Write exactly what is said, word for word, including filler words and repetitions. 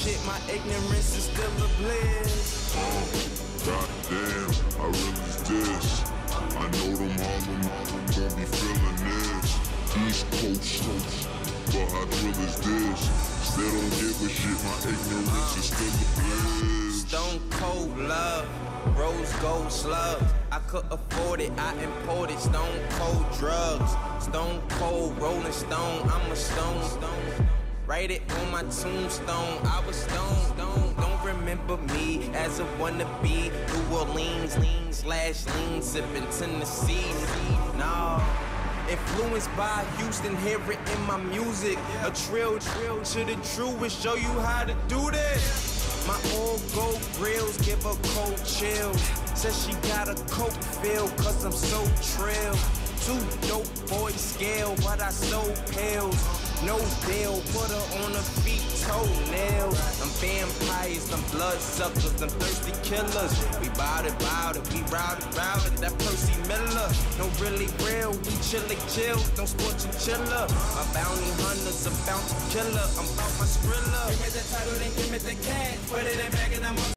shit, my ignorance is still a bliss. Oh, goddamn, I really is this. I know them Harlem, gon' be feeling this. East Coast, but how drill is this? Still don't give a shit, my ignorance is still a bliss. Stone cold love, rose gold slugs. I could afford it, I imported stone cold drugs. Stone cold rolling stone, I'm a stone. Write it on my tombstone, I was stone. Don't remember me as a wannabe. New Orleans, lean slash lean, sipping Tennessee. Nah. Influenced by Houston, hear it in my music. A trill, trill to the truest, show you how to do this. My old gold grills give her cold chills. Says she got a coke feel, cause I'm so trill. Two dope boys scale, but I sold pills. No deal, put her on her feet, toenails. I'm vampires, I'm blood suckers, I'm thirsty killers. We bout it, bout it, we route it, route it. That Percy Miller, no really real, we chillin' chill, don't sport chinchilla. My bounty hunter's a bounty killer, I'm bout my Skrilla. Give me the title, then give me the cash, put it in bag and I'm